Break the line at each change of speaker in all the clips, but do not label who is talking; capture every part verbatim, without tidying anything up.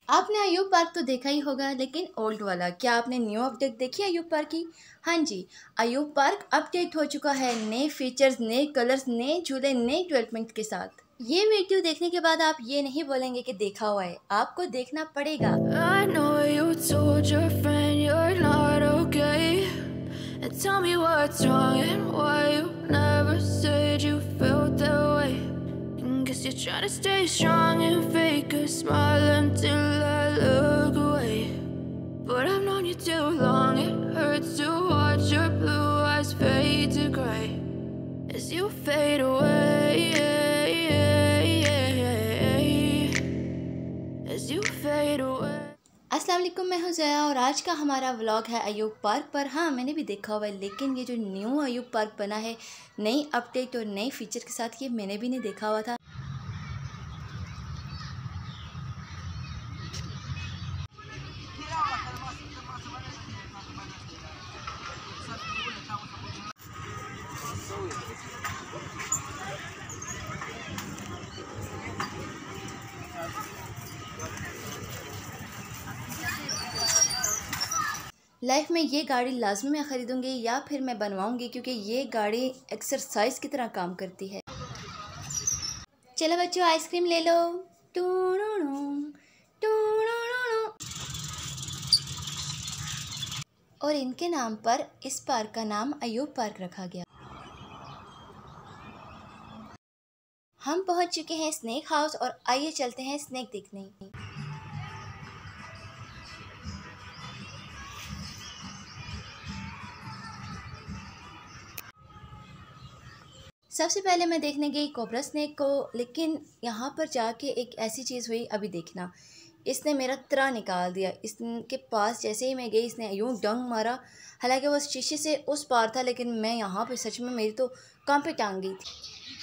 आपने अयूब पार्क तो देखा ही होगा, लेकिन ओल्ड वाला। क्या आपने न्यू अपडेट देखी अयूब पार्क की? हाँ जी, अयूब पार्क अपडेट हो चुका है, नए फीचर्स, नए कलर्स, नए झूले, नए डेवलपमेंट के साथ। ये वीडियो देखने के बाद आप ये नहीं बोलेंगे कि देखा हुआ है, आपको देखना पड़ेगा।
I know you told your friend you're not okay, and tell me what's wrong and why you never said you felt that way. And guess you're trying to stay strong and fake a smile until I look away. But I've known you too long, it hurts to watch your blue eyes fade to gray as you fade away, as you fade away.
अस्सलाम वालेकुम, मैं हूं ज़या और आज का हमारा vlog है Ayub park पर। हाँ, मैंने भी देखा हुआ है, लेकिन ये जो न्यू अयूब पार्क बना है नई अपडेट और नई फीचर के साथ, ये मैंने भी नहीं देखा हुआ था। लाइफ में ये गाड़ी लाजमी मैं ख़रीदूँगी या फिर मैं बनवाऊँगी, क्योंकि ये गाड़ी एक्सरसाइज की तरह काम करती है। चलो बच्चों, आइसक्रीम ले लो। टूडूडू, टूडूडू। और इनके नाम पर इस पार्क का नाम अयूब पार्क रखा गया। हम पहुंच चुके हैं स्नेक हाउस और आइए चलते हैं स्नेक देखने। सबसे पहले मैं देखने गई कोबरा स्नेक को, लेकिन यहाँ पर जाके एक ऐसी चीज़ हुई, अभी देखना। इसने मेरा त्राह निकाल दिया। इसके पास जैसे ही मैं गई, इसने यूँ डंग मारा। हालांकि वो शीशे से उस पार था, लेकिन मैं यहाँ पे सच में मेरी तो कान पे टांग गई थी।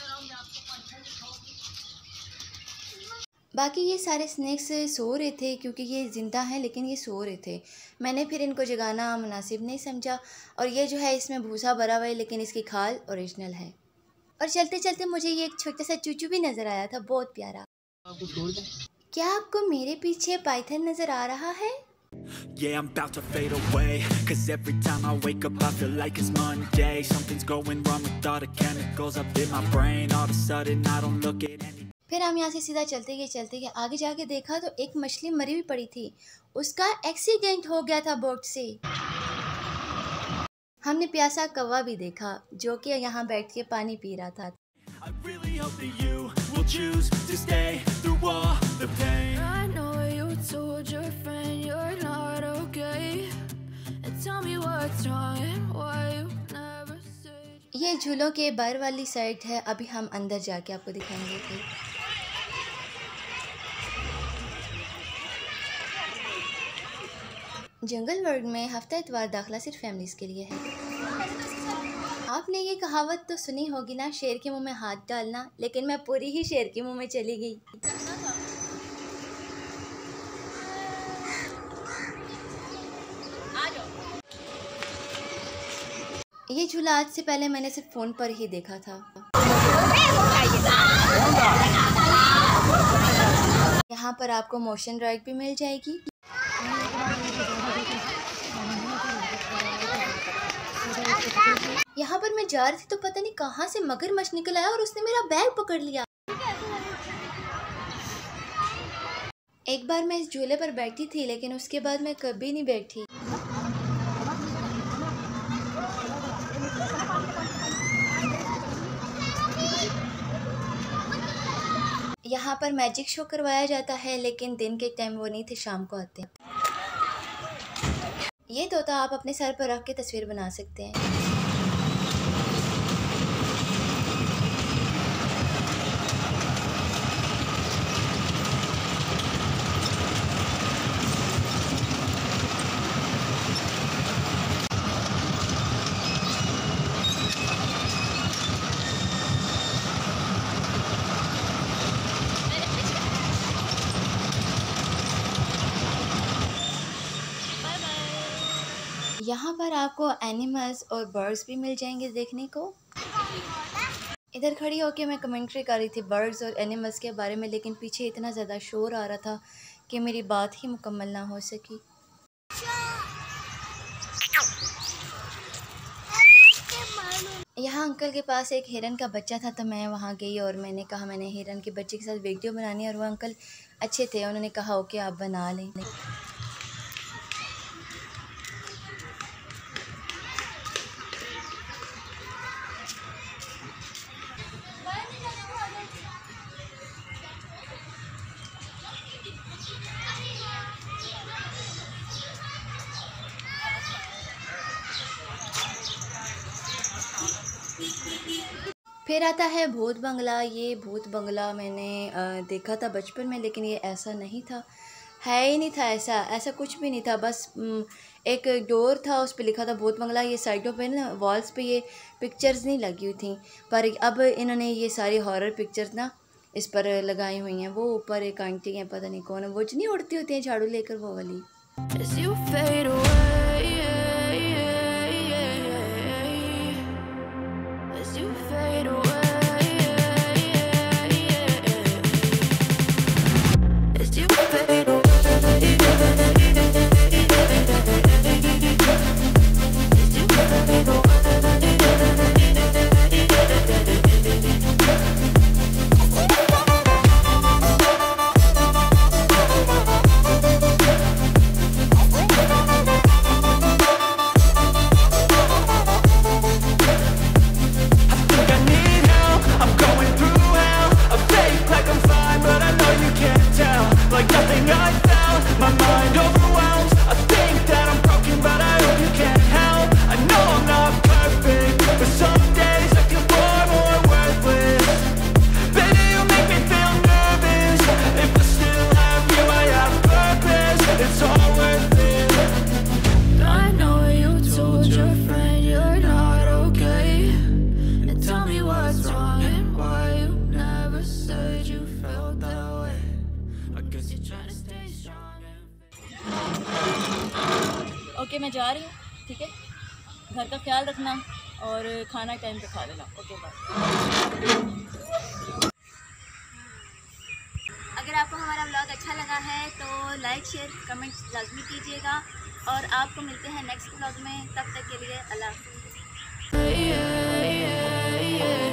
बाकी ये सारे स्नेक्स सो रहे थे, क्योंकि ये ज़िंदा हैं, लेकिन ये सो रहे थे। मैंने फिर इनको जगाना मुनासिब नहीं समझा। और ये जो है, इसमें भूसा भरा हुआ है, लेकिन इसकी खाल ओरिजिनल है। और चलते चलते मुझे ये एक छोटा सा चूचू भी नज़र आया था, बहुत प्यारा। क्या आपको मेरे पीछे पाइथन नज़र आ रहा है?
Yeah, I'm about to fade away, cause every time I wake up I feel like it's Monday. Something's going wrong with all the chemicals up in my brain. All of a sudden I don't look at any.
फिर हम यहाँ से सीधा चलते गए चलते गए आगे जाके देखा तो एक मछली मरी हुई पड़ी थी। उसका एक्सीडेंट हो गया था बोट से। हमने प्यासा कौवा भी देखा, जो कि यहाँ बैठ के पानी पी रहा था।
I really hope that you will choose to stay through all the pain.
I know you told your friend you're not okay, and tell me what's wrong and why you never said.
ये झूलों के बाहर वाली side है, अभी हम अंदर जाके आपको दिखाएंगे थे। जंगल वर्ल्ड में हफ्ता इतवार दाखिला सिर्फ फैमिलीज के लिए है। आपने ये कहावत तो सुनी होगी ना, शेर के मुंह में हाथ डालना, लेकिन मैं पूरी ही शेर के मुंह में चली गई। ये झूला आज से पहले मैंने सिर्फ फोन पर ही देखा था। यहाँ पर आपको मोशन राइड भी मिल जाएगी। यहाँ पर मैं जा रही थी तो पता नहीं कहाँ से मगरमच्छ निकल आया और उसने मेरा बैग पकड़ लिया। एक बार मैं इस झूले पर बैठी थी, लेकिन उसके बाद मैं कभी नहीं बैठी। यहाँ पर मैजिक शो करवाया जाता है, लेकिन दिन के टाइम वो नहीं थे, शाम को आते हैं। ये तोता आप अपने सर पर रख के तस्वीर बना सकते हैं। यहाँ पर आपको एनिमल्स और बर्ड्स भी मिल जाएंगे देखने को। इधर खड़ी होकर मैं कमेंट्री कर रही थी बर्ड्स और एनिमल्स के बारे में, लेकिन पीछे इतना ज़्यादा शोर आ रहा था कि मेरी बात ही मुकम्मल ना हो सकी। यहाँ अंकल के पास एक हिरन का बच्चा था, तो मैं वहाँ गई और मैंने कहा मैंने हिरन के बच्चे के साथ वीडियो बनानी है, और वो अंकल अच्छे थे, उन्होंने कहा ओके आप बना लें। फिर आता है भूत बंगला। ये भूत बंगला मैंने देखा था बचपन में, लेकिन ये ऐसा नहीं था, है ही नहीं था, ऐसा ऐसा कुछ भी नहीं था। बस एक डोर था, उस पर लिखा था भूत बंगला। ये साइडों पे ना वॉल्स पे ये पिक्चर्स नहीं लगी हुई थी, पर अब इन्होंने ये सारी हॉरर पिक्चर्स ना इस पर लगाई हुई हैं। वो ऊपर एक आंटी हैं, पता नहीं कौन है, वो नहीं उड़ती होती हैं झाड़ू लेकर, वो वाली। ओके मैं जा रही हूँ, ठीक है, घर का ख्याल रखना और खाना टाइम पे खा लेना। Okay bye. अगर आपको हमारा व्लॉग अच्छा लगा है तो लाइक शेयर कमेंट लाजमी कीजिएगा, और आपको मिलते हैं नेक्स्ट व्लॉग में। तब तक के लिए अल्लाह हाफ़िज़।